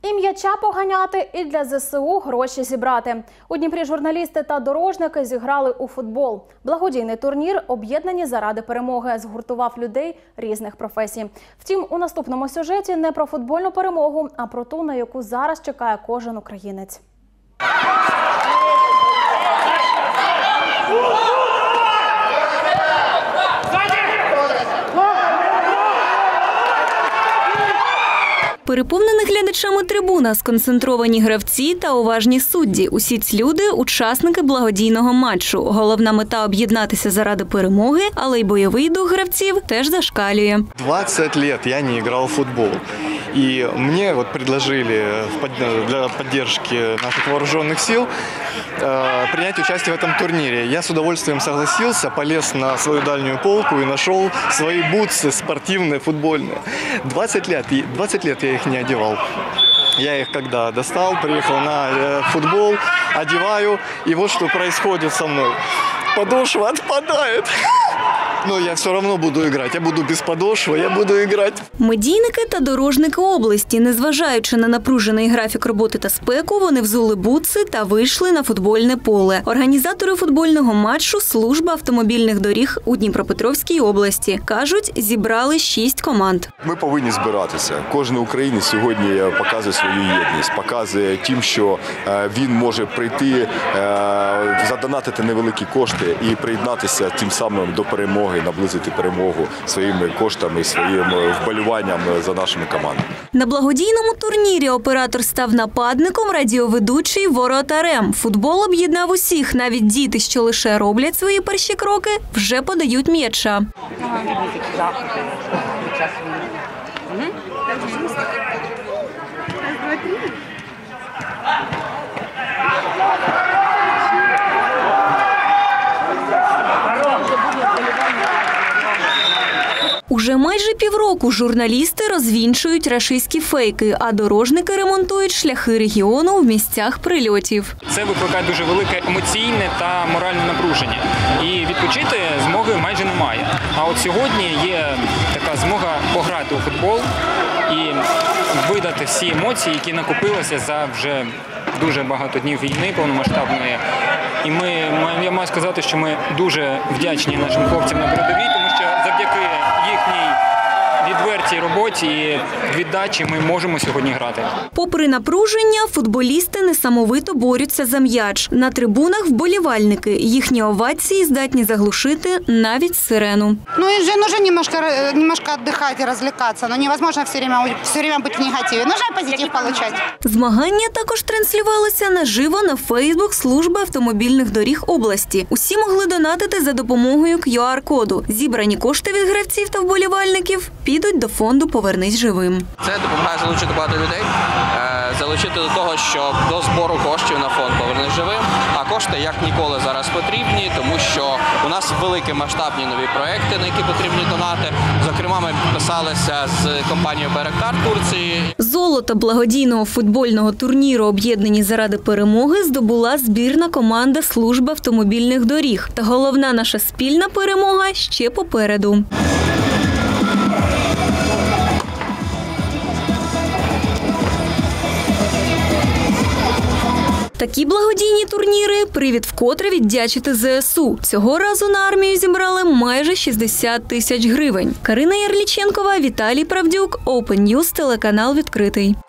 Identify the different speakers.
Speaker 1: І м'яча поганяти, і для ЗСУ гроші зібрати. У Дніпрі журналісти та дорожники зіграли у футбол. Благодійний турнір «Об'єднані заради перемоги» згуртував людей різних професій. Втім, у наступному сюжеті не про футбольну перемогу, а про ту, на яку зараз чекає кожен українець.
Speaker 2: Переповнена глядачами трибуна, сконцентровані гравці та уважні судді. Усі ці люди – учасники благодійного матчу. Головна мета – об'єднатися заради перемоги, але й бойовий дух гравців теж зашкалює.
Speaker 3: 20 лет я не играл в футбол. И мне предложили для поддержки наших вооруженных сил принять участие в этом турнире. Я с удовольствием согласился, полез на свою дальнюю полку и нашел свои бутсы спортивные, футбольные. 20 лет я их не одевал. Я их когда достал, приехал на футбол, одеваю, и вот что происходит со мной. Подошва отпадает. Но я все равно буду играть. Я буду без подошвы, я буду играть.
Speaker 2: Медійники та дорожники області, незважаючи на напружений графік роботи та спеку, вони взули бутси та вийшли на футбольне поле. Організатори футбольного матчу – служба автомобільних доріг у Дніпропетровській області. Кажуть, зібрали 6 команд.
Speaker 4: Ми повинні збиратися. Кожен українець сьогодні показує свою єдність, показує тим, що він може прийти, задонатити невеликі кошти і приєднатися тим самим до перемоги. І наблизити перемогу своїми коштами, своїм вболіванням за нашими командами.
Speaker 2: На благодійному турнірі оператор став нападником, радіоведучий – воротарем. Футбол об'єднав усіх, навіть діти, що лише роблять свої перші кроки, вже подають м'яча. Уже майже півроку журналісти розвінчують рашистські фейки, а дорожники ремонтують шляхи регіону в місцях прильотів.
Speaker 5: Це викликає дуже велике емоційне та моральне напруження. І відпочити змоги майже немає. А от сьогодні є така змога пограти у футбол і видати всі емоції, які накопилися за вже дуже багато днів війни повномасштабної. І я маю сказати, що ми дуже вдячні нашим хлопцям на передовій, тому що завдяки їхній відвертій роботі і віддачі ми можемо сьогодні грати.
Speaker 2: Попри напруження, футболісти несамовито борються за м'яч. На трибунах вболівальники. Їхні овації здатні заглушити навіть сирену.
Speaker 6: Ну, им же нужно немножко отдыхать и развлекаться, но невозможно все время быть в негативе. Нужно позитив получать.
Speaker 2: Змагання також транслювалося наживо на Фейсбук служби автомобільних доріг області. Усі могли донатити за допомогою QR-коду. Зібрані кошти від гравців та вболівальників підуть до фонду «Повернись живим».
Speaker 7: Це допомагає залучити багато людей, залучити до того, що до збору коштів на фонд «Повернись живим», а кошти як ніколи зараз потрібні, тому що у нас великі масштабні нові проекти, на які потрібні донати. Зокрема, ми підписалися з компанією «Беректар» Турції.
Speaker 2: Золото благодійного футбольного турніру «Об'єднані заради перемоги» здобула збірна команда служби автомобільних доріг. Та головна наша спільна перемога ще попереду. Такі благодійні турніри – привід вкотре віддячити ЗСУ. Цього разу на армію зібрали майже 60 тисяч гривень. Карина Ярліченкова, Віталій Правдюк, Open News, телеканал «Відкритий».